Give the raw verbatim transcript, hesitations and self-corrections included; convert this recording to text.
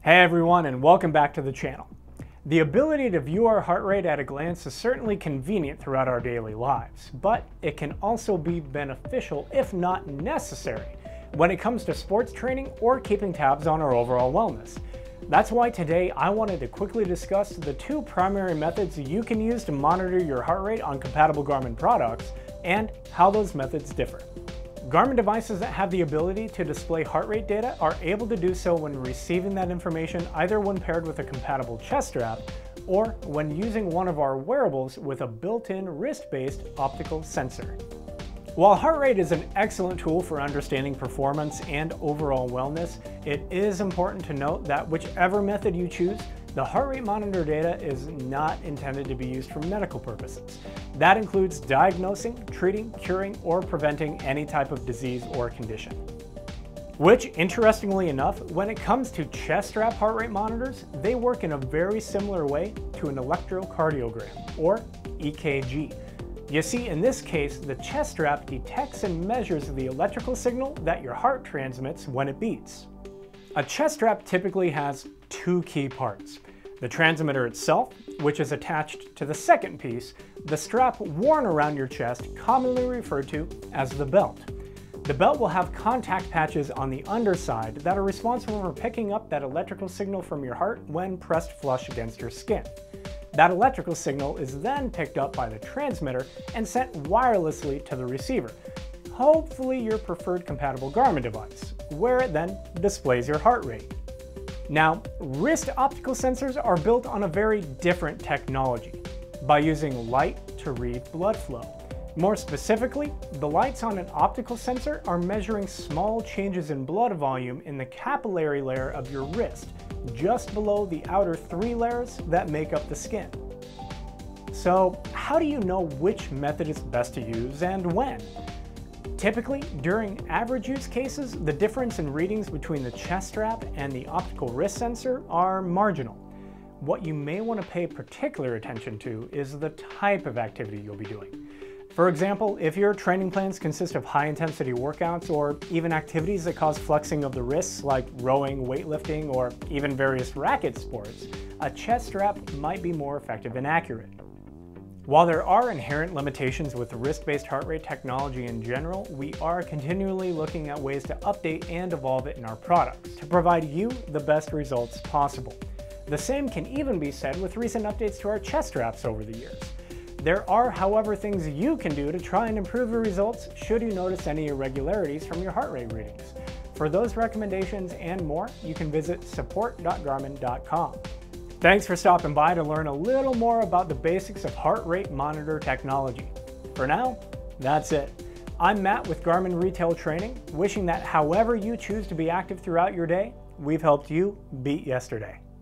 Hey everyone, and welcome back to the channel. The ability to view our heart rate at a glance is certainly convenient throughout our daily lives, but it can also be beneficial, if not necessary, when it comes to sports training or keeping tabs on our overall wellness. That's why today I wanted to quickly discuss the two primary methods you can use to monitor your heart rate on compatible Garmin products and how those methods differ. Garmin devices that have the ability to display heart rate data are able to do so when receiving that information either when paired with a compatible chest strap or when using one of our wearables with a built-in wrist-based optical sensor. While heart rate is an excellent tool for understanding performance and overall wellness, it is important to note that whichever method you choose, the heart rate monitor data is not intended to be used for medical purposes. That includes diagnosing, treating, curing, or preventing any type of disease or condition. Which, interestingly enough, when it comes to chest strap heart rate monitors, they work in a very similar way to an electrocardiogram, or E K G. You see, in this case, the chest strap detects and measures the electrical signal that your heart transmits when it beats. A chest strap typically has two key parts: the transmitter itself, which is attached to the second piece, the strap worn around your chest, commonly referred to as the belt. The belt will have contact patches on the underside that are responsible for picking up that electrical signal from your heart when pressed flush against your skin. That electrical signal is then picked up by the transmitter and sent wirelessly to the receiver, hopefully your preferred compatible Garmin device, where it then displays your heart rate. Now, wrist optical sensors are built on a very different technology, by using light to read blood flow. More specifically, the lights on an optical sensor are measuring small changes in blood volume in the capillary layer of your wrist, just below the outer three layers that make up the skin. So, how do you know which method is best to use and when? Typically, during average use cases, the difference in readings between the chest strap and the optical wrist sensor are marginal. What you may want to pay particular attention to is the type of activity you'll be doing. For example, if your training plans consist of high-intensity workouts or even activities that cause flexing of the wrists like rowing, weightlifting, or even various racket sports, a chest strap might be more effective and accurate. While there are inherent limitations with wrist-based heart rate technology in general, we are continually looking at ways to update and evolve it in our products to provide you the best results possible. The same can even be said with recent updates to our chest straps over the years. There are, however, things you can do to try and improve your results should you notice any irregularities from your heart rate readings. For those recommendations and more, you can visit support dot garmin dot com. Thanks for stopping by to learn a little more about the basics of heart rate monitor technology. For now, that's it. I'm Matt with Garmin Retail Training, wishing that however you choose to be active throughout your day, we've helped you beat yesterday.